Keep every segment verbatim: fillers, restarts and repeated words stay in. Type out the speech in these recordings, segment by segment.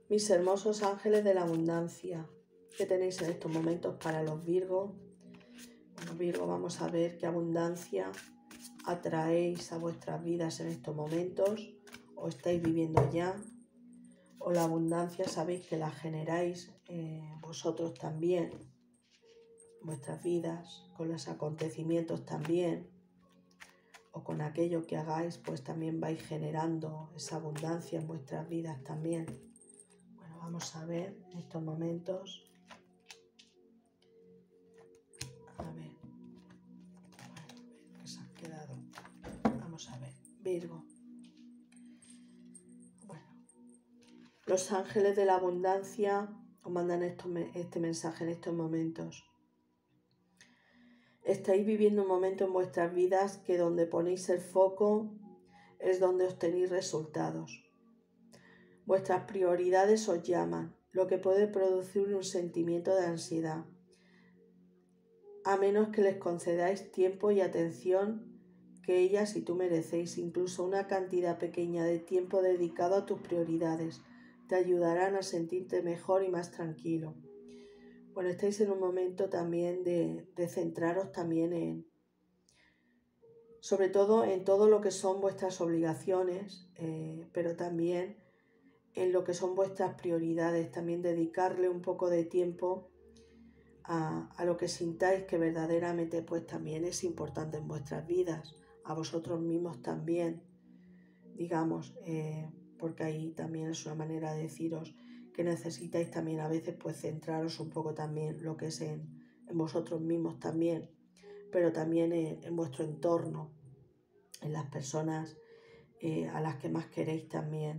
Mis hermosos ángeles de la abundancia, ¿qué tenéis en estos momentos para los Virgo? Bueno, Virgo, vamos a ver qué abundancia atraéis a vuestras vidas en estos momentos, o estáis viviendo ya, o la abundancia sabéis que la generáis eh, vosotros también, vuestras vidas, con los acontecimientos también, o con aquello que hagáis, pues también vais generando esa abundancia en vuestras vidas también. Bueno, vamos a ver en estos momentos. A ver, ¿qué se ha quedado? Vamos a ver, Virgo. Bueno, los ángeles de la abundancia os mandan esto, este mensaje en estos momentos. Estáis viviendo un momento en vuestras vidas que donde ponéis el foco es donde obtenéis resultados. Vuestras prioridades os llaman, lo que puede producir un sentimiento de ansiedad, a menos que les concedáis tiempo y atención que ellas y tú merecéis. Incluso una cantidad pequeña de tiempo dedicado a tus prioridades te ayudarán a sentirte mejor y más tranquilo. Bueno, estáis en un momento también de, de centraros también en, sobre todo en todo lo que son vuestras obligaciones, eh, pero también en lo que son vuestras prioridades, también dedicarle un poco de tiempo a, a lo que sintáis que verdaderamente pues también es importante en vuestras vidas, a vosotros mismos también, digamos, eh, porque ahí también es una manera de deciros que necesitáis también a veces pues centraros un poco también lo que es en, en vosotros mismos también, pero también en, en vuestro entorno, en las personas eh, a las que más queréis también.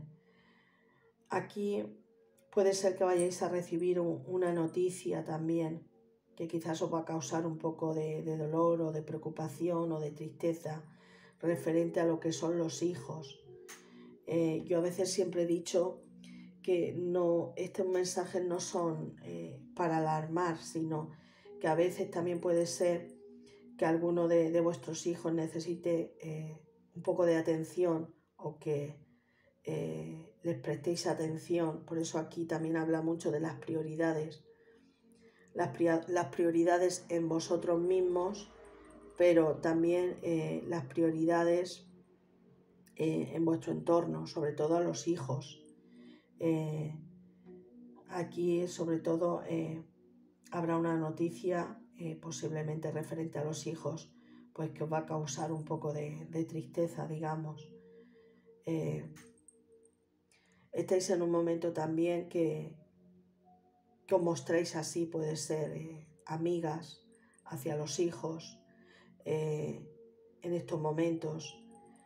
Aquí puede ser que vayáis a recibir un, una noticia también que quizás os va a causar un poco de, de dolor o de preocupación o de tristeza referente a lo que son los hijos. Eh, yo a veces siempre he dicho que no, estos mensajes no son eh, para alarmar, sino que a veces también puede ser que alguno de, de vuestros hijos necesite eh, un poco de atención o que eh, les prestéis atención. Por eso aquí también habla mucho de las prioridades. Las, las prioridades en vosotros mismos, pero también eh, las prioridades eh, en vuestro entorno, sobre todo a los hijos. Eh, aquí sobre todo eh, habrá una noticia eh, posiblemente referente a los hijos, pues que os va a causar un poco de, de tristeza, digamos. Eh, estáis en un momento también que, que os mostréis así, puede ser eh, amigas hacia los hijos eh, en estos momentos.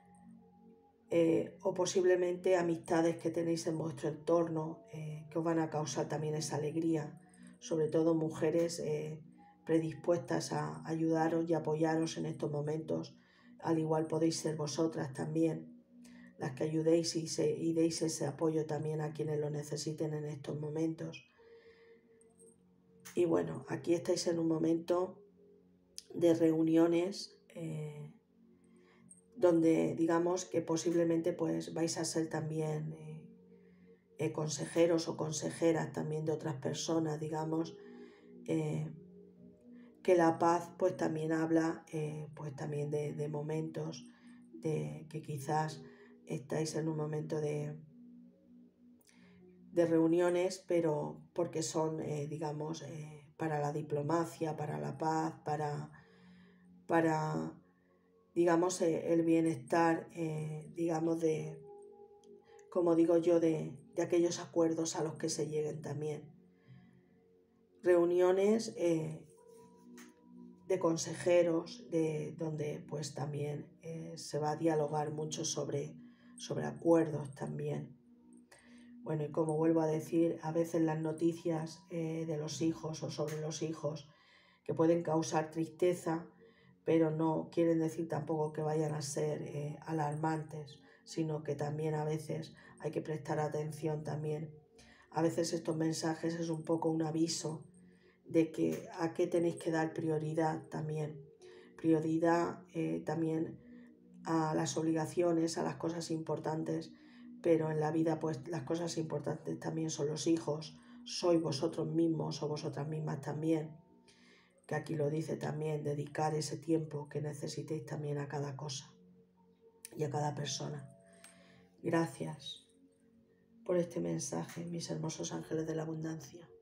Eh, o posiblemente amistades que tenéis en vuestro entorno eh, que os van a causar también esa alegría, sobre todo mujeres eh, predispuestas a ayudaros y apoyaros en estos momentos, al igual podéis ser vosotras también las que ayudéis y, se, y deis ese apoyo también a quienes lo necesiten en estos momentos. Y bueno, aquí estáis en un momento de reuniones eh, donde digamos que posiblemente pues vais a ser también eh, eh, consejeros o consejeras también de otras personas, digamos, eh, que la paz pues también habla eh, pues también de, de momentos de que quizás estáis en un momento de, de reuniones, pero porque son, eh, digamos, eh, para la diplomacia, para la paz, para, para digamos, eh, el bienestar, eh, digamos, de, como digo yo, de, de aquellos acuerdos a los que se lleguen también. Reuniones eh, de consejeros, de, donde pues también eh, se va a dialogar mucho sobre, sobre acuerdos también. Bueno, y como vuelvo a decir, a veces las noticias eh, de los hijos o sobre los hijos que pueden causar tristeza, pero no quieren decir tampoco que vayan a ser eh, alarmantes, sino que también a veces hay que prestar atención también. A veces estos mensajes es un poco un aviso de que a qué tenéis que dar prioridad también. Prioridad eh, también a las obligaciones, a las cosas importantes, pero en la vida pues las cosas importantes también son los hijos, sois vosotros mismos o vosotras mismas también, que aquí lo dice también, dedicar ese tiempo que necesitéis también a cada cosa y a cada persona. Gracias por este mensaje, mis hermosos ángeles de la abundancia.